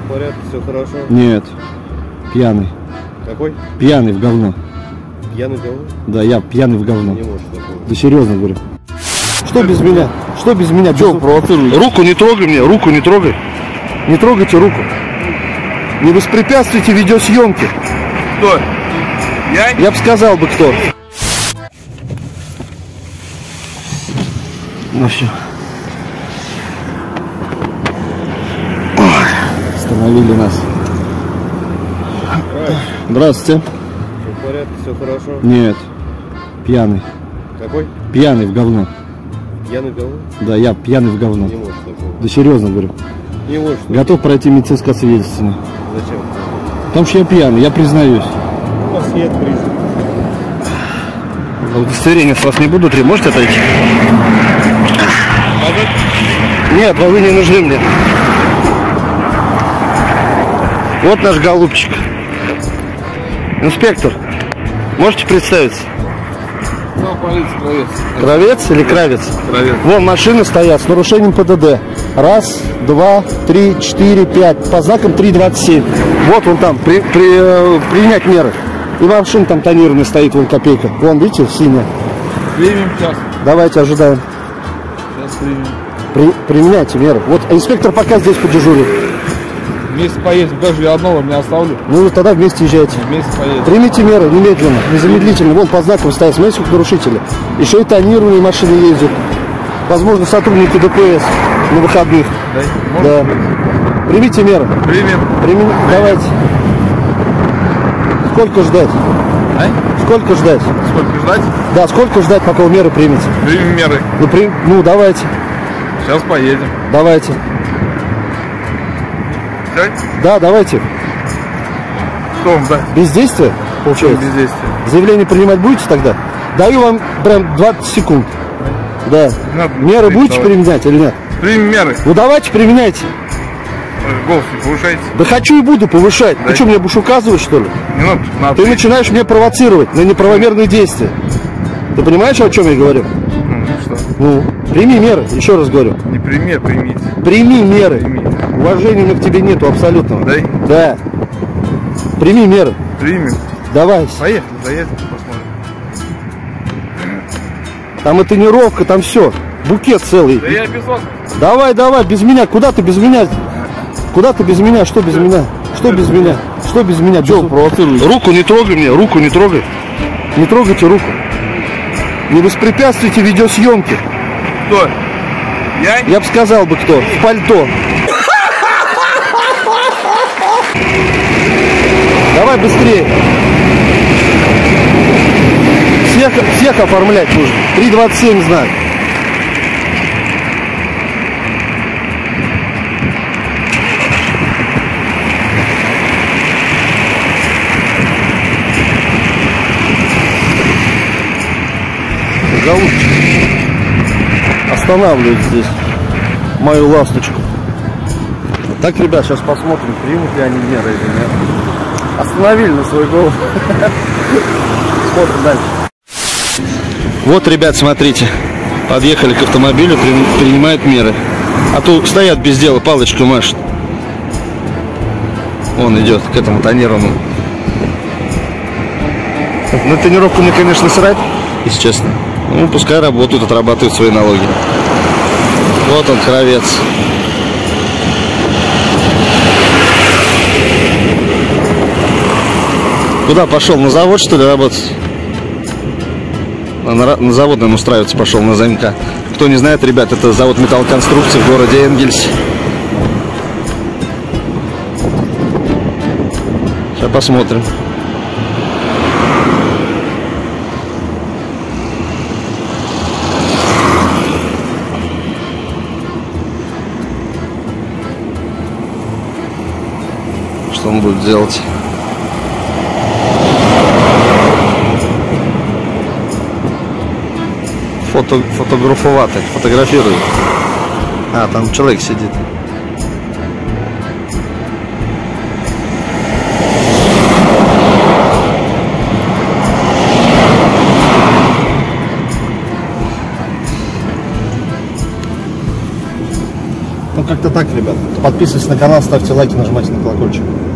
в порядке, все хорошо? Нет. Пьяный. Какой? Пьяный в говно. Пьяный в говно? Да, я пьяный в говно. Не может такого. Да серьезно говорю. Что без меня? Что без меня? Чего провоцируешь? Руку не трогай мне, руку не трогай. Не трогайте руку. Не воспрепятствуйте видеосъемке. Кто? Я бы сказал бы кто. Ну все. Остановили нас. Здравствуйте. Все в порядке, все хорошо? Нет. Пьяный. Какой? Пьяный в говно. Пьяный в говно? Да, я пьяный в говно. Не может такого. Да серьезно говорю. Не может. Готов пройти медицинское свидетельство. Зачем? Потому что я пьяный, я признаюсь. У вас нет признаков. Удостоверение с вас не буду требовать. Можете отойти? Нет, вы не нужны мне. Вот наш голубчик. Инспектор, можете представиться? Ну, полиция, кровец. Кровец или кравец? Кровец. Вон машины стоят с нарушением ПДД. Раз, два, три, четыре, пять. По знакам 3,27. Вот он там, принять меры. И машина там тонированная стоит, вон копейка. Вон, видите, синяя. Примем сейчас. Давайте, ожидаем. Сейчас примем. Применяйте меры. Вот инспектор пока здесь подежурит. Вместе поедем, даже я одного не оставлю. Ну, тогда вместе езжайте. Вместе поедем. Примите меры немедленно, незамедлительно. Вон по знакам стоят, смотрите, как нарушители. Еще и тонированные машины ездят. Возможно, сотрудники ДПС на выходных. Да. Примите меры. Примем. Давайте. Сколько ждать? Сколько ждать? Сколько ждать? Да, сколько ждать, пока вы меры примете? Примем меры. Ну, давайте. Сейчас поедем. Давайте. Все? Да, давайте. Что вам дать? Бездействие? Получается. Бездействие. Заявление принимать будете тогда? Даю вам прям 20 секунд. Да. Меры будете применять или нет? Примем меры. Ну давайте применяйте. Голос не повышайте. Да хочу и буду повышать. Ты что, мне будешь указывать, что ли? Не надо. Ты начинаешь меня провоцировать на неправомерные действия. Ты понимаешь, о чем я говорю? Ну что? Ну, прими меры, еще раз говорю. Не прими, а примите. Прими меры. Прими. Уважения у меня к тебе нету абсолютного. Да? Да. Прими меры. Примем. Давай. Поехали, заедем, посмотрим. Там и тренировка, там все. Букет целый. Да я без вас. Давай, без меня. Куда ты без меня? Куда ты без меня? Что без меня? Что без меня? Что без меня? Чего провоцируешь? Руку не трогай мне, руку не трогай. Не трогайте руку. Не воспрепятствуйте видеосъемке. Кто? Я бы сказал бы кто. В пальто. Давай быстрее. Всех оформлять нужно. 3,27 знак. Голубчик останавливает здесь мою ласточку. Так, ребят, сейчас посмотрим, примут ли они меры или нет. Остановили на свой голос. Смотрим дальше. Вот, ребят, смотрите. Подъехали к автомобилю, принимают меры. А то стоят без дела, палочку машут. Он идет к этому тонированному. На тренировку мне, конечно, срать, если честно. Ну, пускай работают, отрабатывают свои налоги. Вот он, кровец. Куда пошел? На завод, что ли, работать? На завод, наверное, устраиваться пошел, на ЗМК. Кто не знает, ребят, это завод металлоконструкций в городе Энгельсе. Сейчас посмотрим. Что он будет делать? Фотографирует. А, там человек сидит. Ну, как-то так. так, ребят. Подписывайтесь на канал, ставьте лайки, нажимайте на колокольчик.